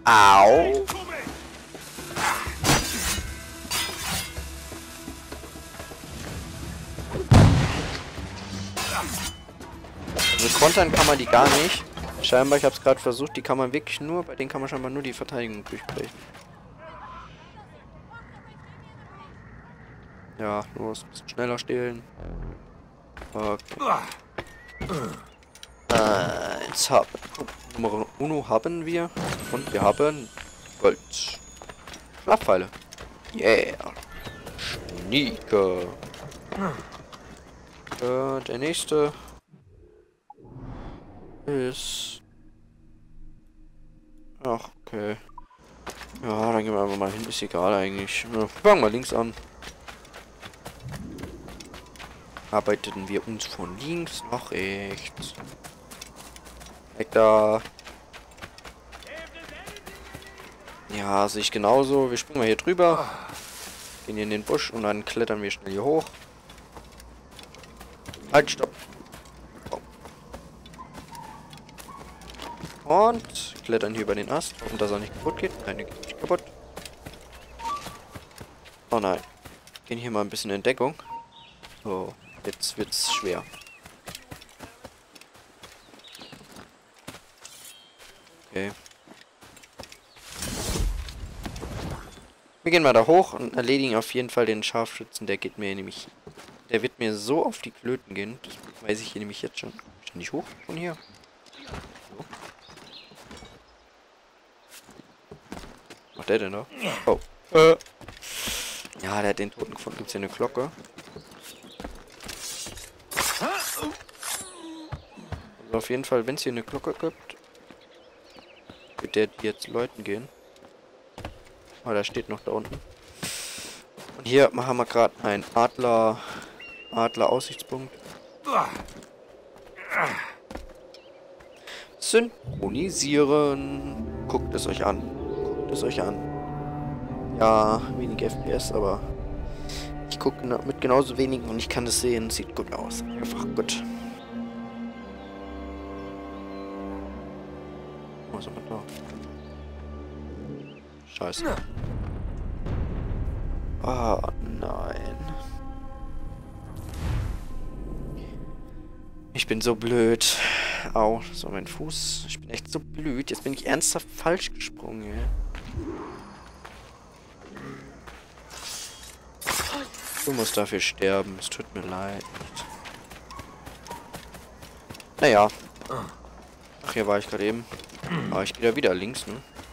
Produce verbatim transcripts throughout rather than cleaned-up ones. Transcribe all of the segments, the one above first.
Au! Also kontern kann man die gar nicht. Scheinbar, ich habe es gerade versucht, die kann man wirklich nur, bei denen kann man scheinbar nur die Verteidigung durchbrechen. Ja, los, ein bisschen schneller stehlen. Okay. Äh, jetzt haben Nummer Uno haben wir. Und wir haben Gold. Schlafpfeile. Yeah. Schnieke. Äh, der nächste ist... Ach, okay. Ja, dann gehen wir einfach mal hin. Ist egal eigentlich. Ja, fangen wir links an. Arbeiteten wir uns von links nach rechts. Weg da. Ja, sehe ich genauso. Wir springen mal hier drüber. Gehen hier in den Busch und dann klettern wir schnell hier hoch. Halt, stopp. Oh. Und klettern hier über den Ast. Hoffen, dass er nicht kaputt geht. Nein, der geht nicht kaputt. Oh nein. Gehen hier mal ein bisschen in Deckung. So, jetzt wird's schwer. Okay. Wir gehen mal da hoch und erledigen auf jeden Fall den Scharfschützen. Der geht mir nämlich... Der wird mir so auf die Klöten gehen. Das weiß ich hier nämlich jetzt schon. Ist der nicht hoch? Von hier. So. Was macht der denn da? Oh. Äh. Ja, der hat den Toten gefunden. Gibt's hier eine Glocke? Also auf jeden Fall, wenn es hier eine Glocke gibt, wird der jetzt läuten gehen. Oh, der steht noch da unten. Und hier haben wir gerade einen Adler... Adler-Aussichtspunkt. Synchronisieren. Guckt es euch an. Guckt es euch an. Ja, wenig F P S, aber ich gucke mit genauso wenigen und ich kann es sehen. Sieht gut aus. Einfach gut. Was haben wir da? Scheiße. Ah, nein. Ich bin so blöd. Au, so mein Fuß. Ich bin echt so blöd. Jetzt bin ich ernsthaft falsch gesprungen, ey. Du musst dafür sterben. Es tut mir leid. Naja. Ach, hier war ich gerade eben. Aber ich gehe da wieder links, ne?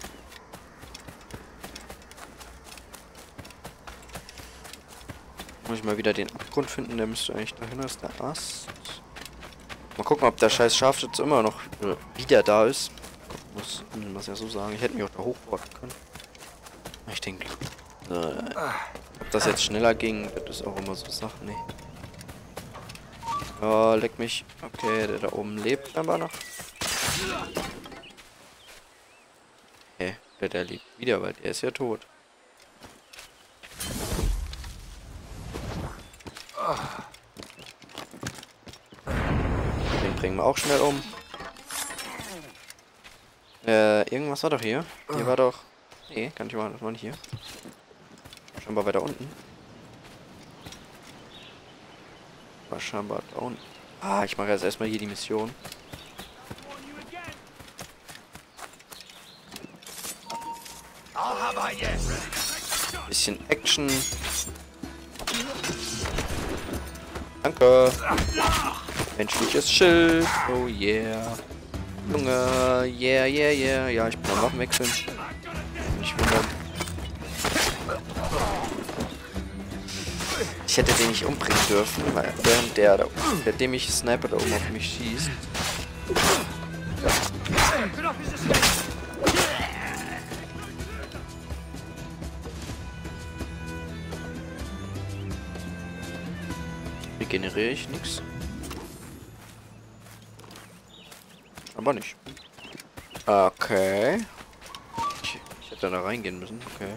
Muss ich mal wieder den Abgrund finden. Der müsste eigentlich dahin, ist der Ast. Mal gucken, ob der scheiß Scharfschütze immer noch äh, wieder da ist. Muss man ja so sagen. Ich hätte mich auch da hochbohren können. Ich denke, äh, ob das jetzt schneller ging, das ist auch immer so Sachen. Nee. Oh, leck mich. Okay, der da oben lebt aber noch. Okay, der, der lebt wieder, weil der ist ja tot. Den bringen wir auch schnell um. Äh, irgendwas war doch hier. Hier war doch... Nee, kann ich machen, das war nicht hier. Scheinbar weiter unten. War scheinbar da unten. Ah, ich mache jetzt erstmal hier die Mission. Bisschen Action. Danke. Menschliches Schild. Oh yeah. Junge. Yeah, yeah, yeah. Ja, ich bin am Waffen wechseln. Nicht wundern. Ich hätte den nicht umbringen dürfen, weil während der da oben, der dämliche Sniper da oben auf mich schießt. Regeneriere ich nichts. Aber nicht. Okay. Ich, ich hätte da reingehen müssen. Okay.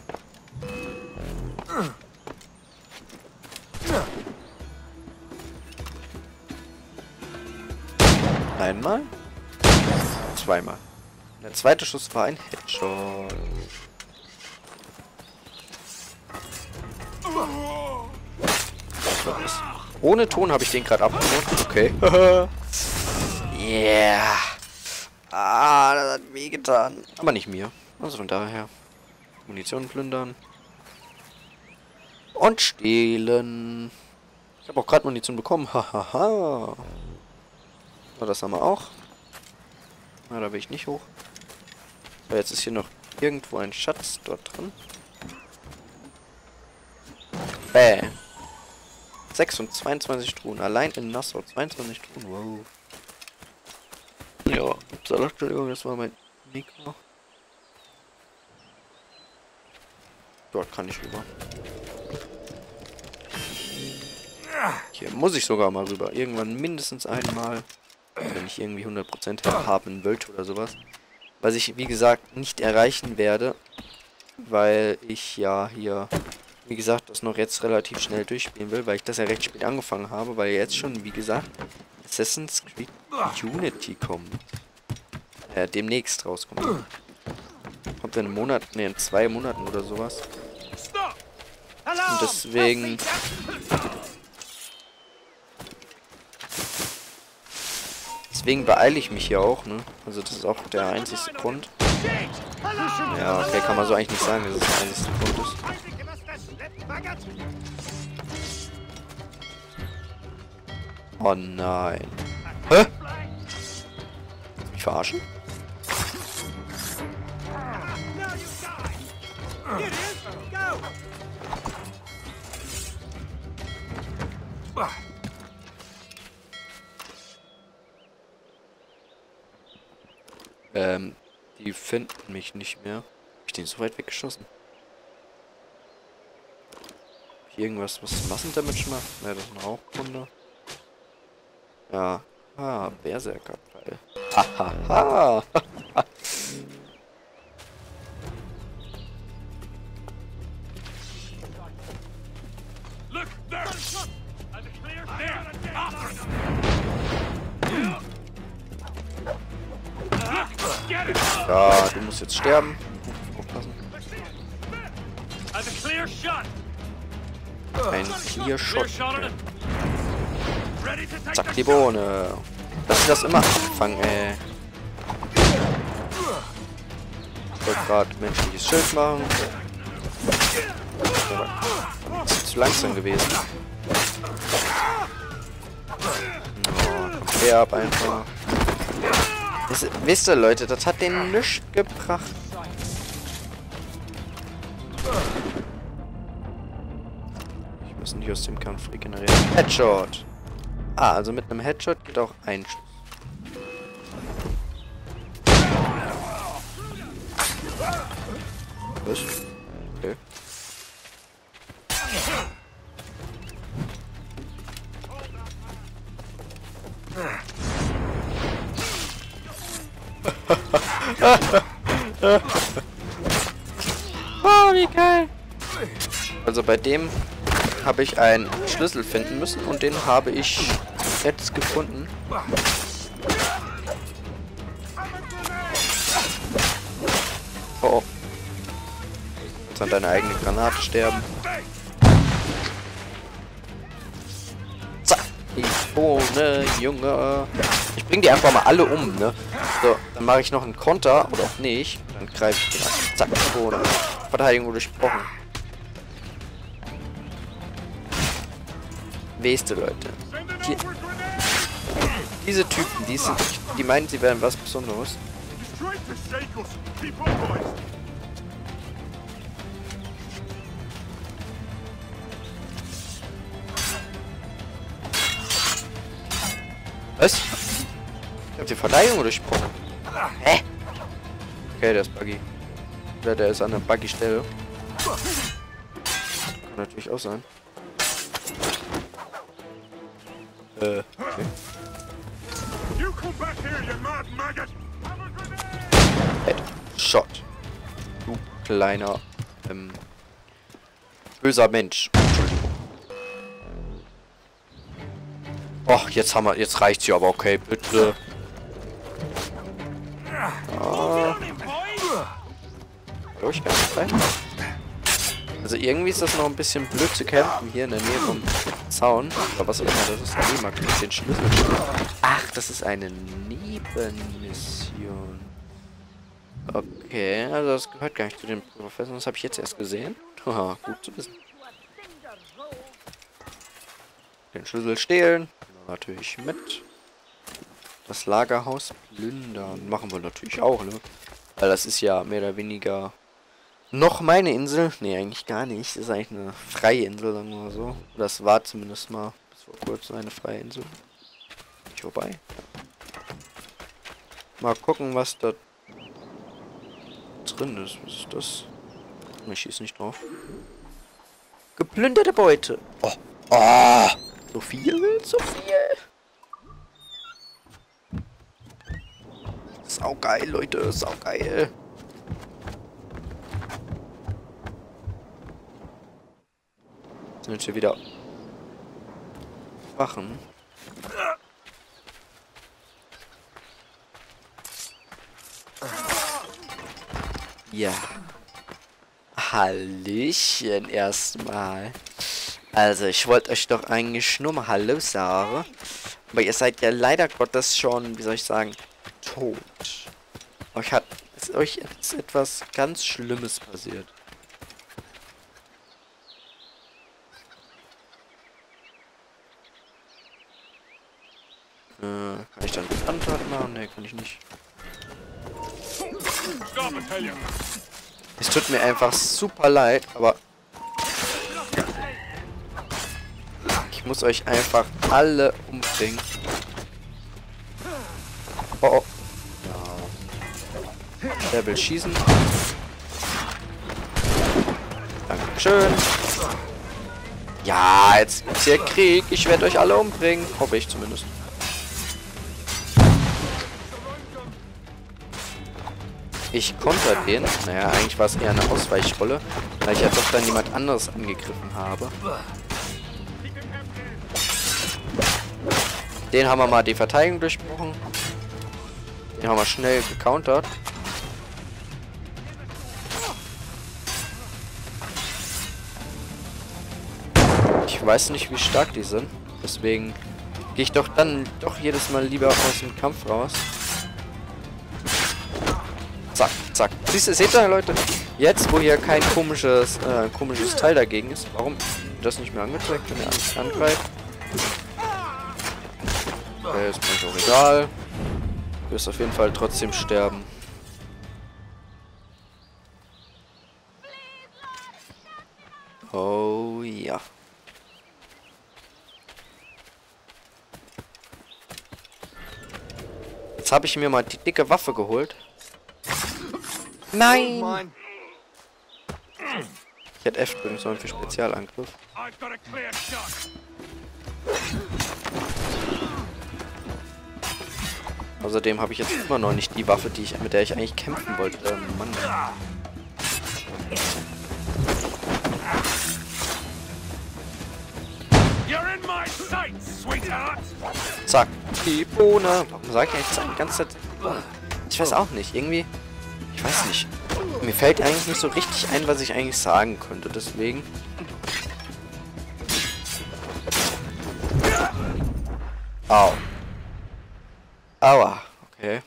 Einmal. Zweimal. Der zweite Schuss war ein Headshot. Ohne Ton habe ich den gerade abgemacht. Okay. Yeah. Ah, das hat wehgetan. Aber nicht mir. Also von daher. Munition plündern. Und stehlen. Ich habe auch gerade Munition bekommen. Hahaha. So, das haben wir auch. Na, da will ich nicht hoch. So, jetzt ist hier noch irgendwo ein Schatz dort drin. Bäh. sechs und zweiundzwanzig Truhen. Allein in Nassau. zweiundzwanzig Truhen. Wow. Ja, upsala, Entschuldigung, das war mein Mikro. Dort kann ich rüber. Hier muss ich sogar mal rüber. Irgendwann mindestens einmal. Wenn ich irgendwie hundert Prozent haben wollte oder sowas. Was ich, wie gesagt, nicht erreichen werde. Weil ich ja hier, wie gesagt, das noch jetzt relativ schnell durchspielen will. Weil ich das ja recht spät angefangen habe. Weil jetzt schon, wie gesagt, Assassin's Creed Unity kommt. Äh, demnächst rauskommt. Kommt in einem Monat, ne, in zwei Monaten oder sowas. Und deswegen... Deswegen beeile ich mich hier auch, ne? Also das ist auch der einzigste Grund. Ja, okay, kann man so eigentlich nicht sagen, dass es der einzigste Grund ist. Oh nein. Hä? Mich verarschen? Ähm, die finden mich nicht mehr. Hab ich den so weit weggeschossen? Hier irgendwas, was Massendamage macht? Ne, das ist ein Rauchkunde. Ja. Ah, Berserker-Pfeil. Hahaha. Ja, du musst jetzt sterben. Aufpassen. Ein Clear-Shot. Zack, die Bohne. Dass ich das immer anfangen, ey. Ich wollte gerade menschliches Schild machen. Das ist zu langsam gewesen. Oh, kommt der ab einfach. Das, wisst ihr, Leute, das hat den nichts gebracht. Ich muss nicht aus dem Kampf regenerieren. Headshot. Ah, also mit einem Headshot geht auch ein Schuss. Was? Okay. Oh, wie geil. Also bei dem habe ich einen Schlüssel finden müssen und den habe ich jetzt gefunden. Oh, oh. Jetzt an deine eigene Granate sterben. Zack, die Bohne, Junge. Ich bring die einfach mal alle um, ne? So, dann mache ich noch einen Konter, oder auch nicht. Dann greife ich den an. Zack, Bohne. Verteidigung durchbrochen. Weißt du, Leute. Hier, diese Typen, die, sind, die meinen, sie wären was Besonderes. Was? Ich hab die Verteidigung durchbrochen. Hä? Okay, der ist buggy. Oder der ist an der buggy Stelle. Kann natürlich auch sein. Äh, okay. Headshot. Du kleiner, ähm, böser Mensch. Entschuldigung. Och, jetzt haben wir, jetzt reicht's ja, aber okay, bitte. Ah. glaube ich, gar nicht rein. Also irgendwie ist das noch ein bisschen blöd zu campen hier in der Nähe vom Zaun. Oder was auch immer, das ist ein Lehmarkt mit den Schlüsseln. Ach, das ist eine Nebenmission. Okay, also das gehört gar nicht zu den Professoren. Das habe ich jetzt erst gesehen. Haha, gut zu wissen. Den Schlüssel stehlen. Natürlich mit. Das Lagerhaus plündern. Machen wir natürlich auch, ne? Weil das ist ja mehr oder weniger noch meine Insel. Ne, eigentlich gar nicht. Das ist eigentlich eine freie Insel, sagen wir mal so. Das war zumindest mal bis vor kurzem eine freie Insel. Nicht vorbei. Ja. Mal gucken, was da drin ist. Was ist das? Ich schieße nicht drauf. Geplünderte Beute. Oh. Oh. So viel? So viel? Saugeil, Leute. Saugeil. Sind jetzt hier wieder Wachen. Ja. Hallöchen erstmal. Also, ich wollte euch doch eigentlich nur mal Hallo sagen. Aber ihr seid ja leider Gottes schon, wie soll ich sagen, tot. Euch hat ist euch ist etwas ganz Schlimmes passiert. Äh, kann ich dann einen Antrag machen? Ne, kann ich nicht. Es tut mir einfach super leid, aber ich muss euch einfach alle umbringen. Oh, oh. Ja. Der will schießen. Dankeschön. Ja, jetzt ist hier Krieg. Ich werde euch alle umbringen. Hoffe ich zumindest. Ich konter den. Naja, eigentlich war es eher eine Ausweichrolle, weil ich ja doch dann jemand anderes angegriffen habe. Den haben wir mal die Verteidigung durchbrochen. Den haben wir schnell gecountert. Ich weiß nicht, wie stark die sind. Deswegen gehe ich doch dann doch jedes Mal lieber aus dem Kampf raus. Zack, zack. Siehst du, seht ihr, Leute? Jetzt, wo hier kein komisches, äh, komisches Teil dagegen ist, warum das nicht mehr angezeigt, wenn er angreift? Okay, ist mir auch egal. Du wirst auf jeden Fall trotzdem sterben. Oh ja. Jetzt habe ich mir mal die dicke Waffe geholt. Nein! Ich hätte F drücken sollen für Spezialangriff. Außerdem habe ich jetzt immer noch nicht die Waffe, die ich, mit der ich eigentlich kämpfen wollte. Ähm, Mann. Zack, die Bohne. Warum sage ich eigentlich die ganze Zeit Bohne? Ich weiß auch nicht, irgendwie. Ich weiß nicht. Mir fällt eigentlich nicht so richtig ein, was ich eigentlich sagen könnte, deswegen. Au. Aua, okay.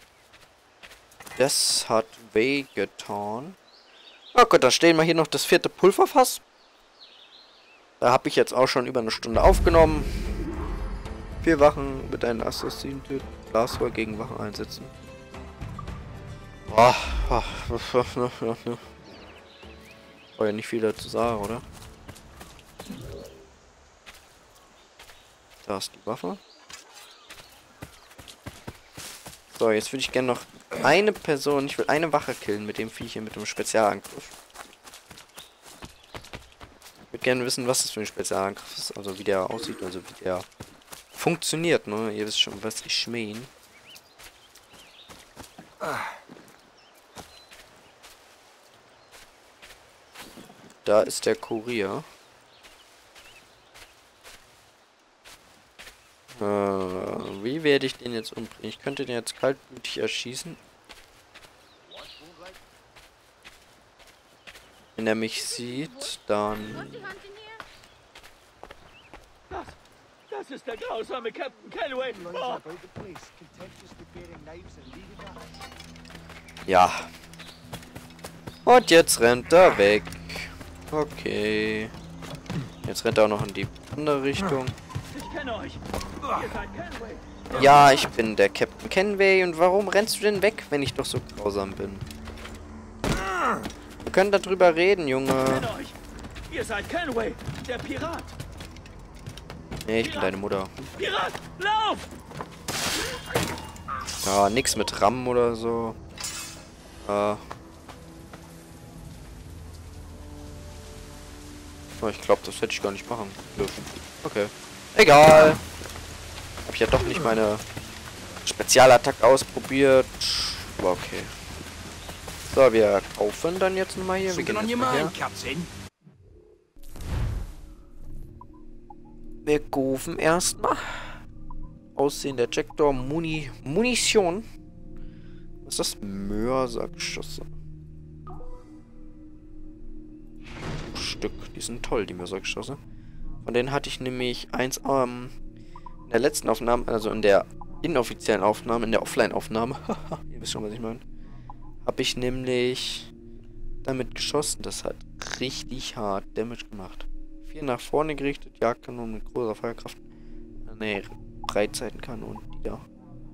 Das hat wehgetan. Oh Gott, da stehen wir hier noch das vierte Pulverfass. Da habe ich jetzt auch schon über eine Stunde aufgenommen. Vier Wachen mit einem Assassinen töten. Glasrohr gegen Wachen einsetzen. Boah, boah, brauche ja nicht viel dazu sagen, oder? Da ist die Waffe. So, jetzt würde ich gerne noch eine Person, ich will eine Wache killen mit dem Viech hier, mit dem Spezialangriff. Ich würde gerne wissen, was das für ein Spezialangriff ist, also wie der aussieht, also wie der funktioniert, ne? Ihr wisst schon, was ich meine. Da ist der Kurier. Äh, wie werde ich den jetzt umbringen? Ich könnte den jetzt kaltblütig erschießen. Wenn er mich sieht, dann... Das, das ist der grausame Captain Calloway. Oh. Ja. Und jetzt rennt er weg. Okay. Jetzt rennt er auch noch in die andere Richtung. Ich kenne euch. Ihr seid Calloway. Ja, ich bin der Captain Kenway. Und warum rennst du denn weg, wenn ich doch so grausam bin? Wir können darüber reden, Junge. Ich kenne euch. Ihr seid Calloway, der Pirat. Nee, ich bin deine Mutter. Pirat, lauf! Ja, nix mit Rammen oder so. Äh. Oh, ich glaube, das hätte ich gar nicht machen dürfen. Okay. Egal. Hab ich ja doch nicht meine Spezialattacke ausprobiert. Aber okay. So, wir kaufen dann jetzt nochmal hier. Wir gehen jetzt mal her. Wir kaufen erstmal. Aussehen der Ejector, Muni, Munition. Was ist das? Mörsergeschosse. Stück. Die sind toll, die Mörsergeschosse. Von denen hatte ich nämlich eins ähm, in der letzten Aufnahme, also in der inoffiziellen Aufnahme, in der Offline-Aufnahme. Ihr wisst schon, was ich meine. Habe ich nämlich damit geschossen. Das hat richtig hart Damage gemacht. Vier nach vorne gerichtet, Jagdkanonen mit großer Feuerkraft. Ne, Breitseitenkanonen, die da.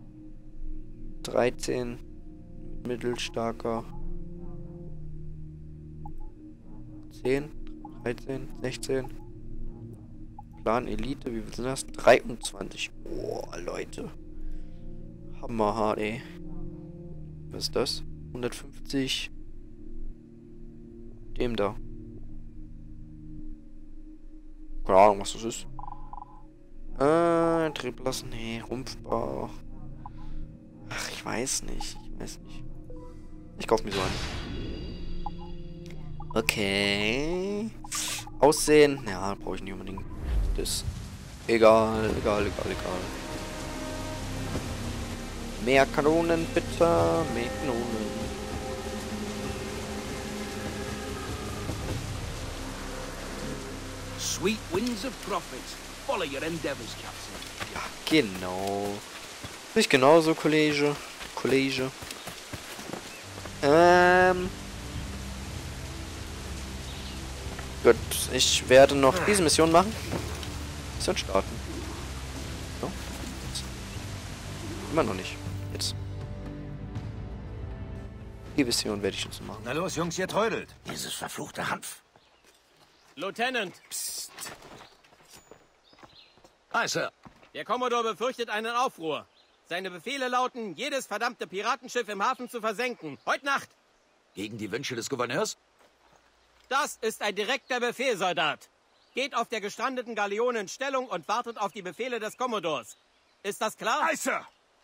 dreizehn mit mittelstarker. zehn, dreizehn, sechzehn. Plan Elite, wie viel sind das? dreiundzwanzig. Boah, Leute. Hammerhart, ey. Was ist das? hundertfünfzig. Dem da. Keine Ahnung, was das ist. Äh, Drehblasen, nee, Rumpfbau. Ach, ich weiß nicht. Ich weiß nicht. Ich kauf mir so einen. Okay. Aussehen. Ja, brauche ich nicht unbedingt. Das. Egal, egal, egal, egal. Mehr Kanonen, bitte. Mehr Kanonen. Sweet winds of profit. Follow your endeavors, Captain. Ja, genau. Nicht genauso, Kollege. Kollege. Ähm. Gut, ich werde noch diese Mission machen. Mission starten. So. Jetzt. Immer noch nicht. Jetzt. Die Mission werde ich jetzt machen. Na los, Jungs, ihr trödelt. Dieses verfluchte Hanf. Lieutenant! Psst. Hi, Sir. Der Commodore befürchtet einen Aufruhr. Seine Befehle lauten, jedes verdammte Piratenschiff im Hafen zu versenken. Heute Nacht! Gegen die Wünsche des Gouverneurs? Das ist ein direkter Befehl, Soldat. Geht auf der gestrandeten Galeone in Stellung und wartet auf die Befehle des Commodores. Ist das klar? Hi, Sir.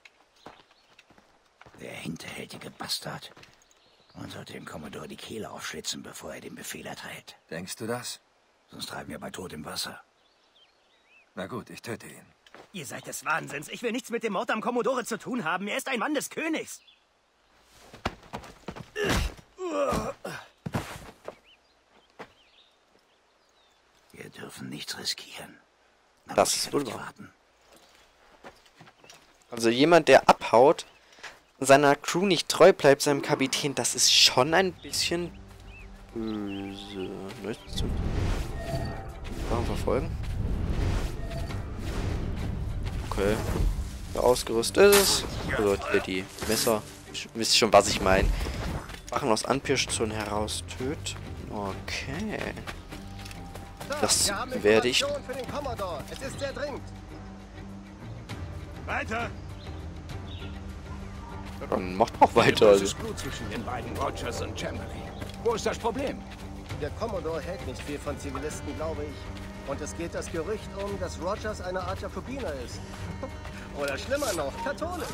Der hinterhältige Bastard. Man sollte dem Commodore die Kehle aufschlitzen, bevor er den Befehl erteilt. Denkst du das? Sonst treiben wir bei Tod im Wasser. Na gut, ich töte ihn. Ihr seid des Wahnsinns. Ich will nichts mit dem Mord am Commodore zu tun haben. Er ist ein Mann des Königs. Wir dürfen nichts riskieren. Aber das ist wohl wahr. Also jemand, der abhaut, seiner Crew nicht treu bleibt, seinem Kapitän, das ist schon ein bisschen böse. Möchtest du Warum verfolgen? Okay. So ausgerüstet ist es. Also hier die Messer. Ihr wisst schon, was ich meine. Wachen aus Anpirschzonen heraus töten. Okay. Das werde ich. Für den Commodore. Es ist sehr dringend. Weiter! Dann macht auch weiter. Also. Es ist gut zwischen den beiden Rogers und Chamberlain. Wo ist das Problem? Der Commodore hält nicht viel von Zivilisten, glaube ich. Und es geht das Gerücht um, dass Rogers eine Art Jakobiner ist. Oder schlimmer noch, katholisch.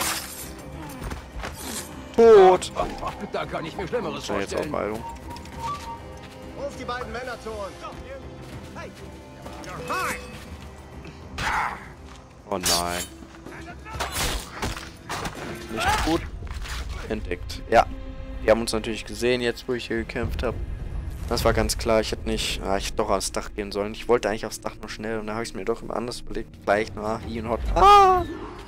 Tot! Da kann ich mir Schlimmeres Das war jetzt vorstellen. Aufheilung. Ruf die beiden Männer zu uns. Hey. Oh nein. Nicht gut. Entdeckt. Ja. Die haben uns natürlich gesehen, jetzt wo ich hier gekämpft habe. Das war ganz klar. Ich hätte nicht... Ah, ich hätte doch aufs Dach gehen sollen. Ich wollte eigentlich aufs Dach noch schnell. Und da habe ich es mir doch immer anders überlegt. Vielleicht nur hier und Hot. Ah!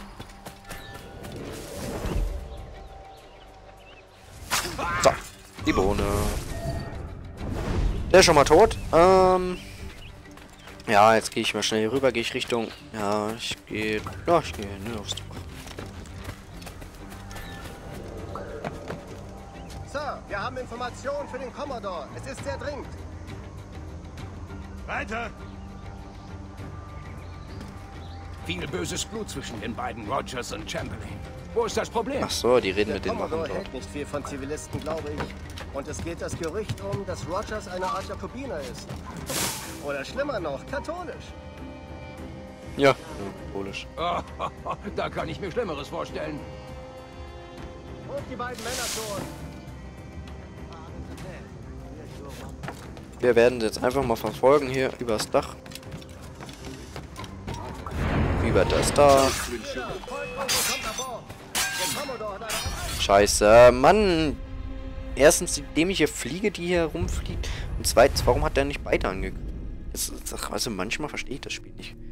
So. Die Bohne. Der ist schon mal tot. Ähm... Ja, jetzt gehe ich mal schnell hier rüber. Gehe ich Richtung... Ja, ich gehe... Ja, ich gehe nur aufs Dach. Sir, wir haben Informationen für den Commodore. Es ist sehr dringend. Weiter! Viel böses Blut zwischen den beiden, Rogers und Chamberlain. Wo ist das Problem? Ach so, die reden Der mit den Commodore Wachen dort. hält nicht viel von Zivilisten, glaube ich. Und es geht das Gerücht um, dass Rogers eine Art Jakobiner ist. Oder schlimmer noch, katholisch. Ja, katholisch. Oh, da kann ich mir Schlimmeres vorstellen. Und die beiden Männer schon. Wir werden jetzt einfach mal verfolgen hier übers Dach. Über das Dach. Scheiße, Mann. Erstens die dämliche Fliege, die hier rumfliegt. Und zweitens, warum hat der nicht beide angekündigt? Also manchmal verstehe ich das Spiel nicht.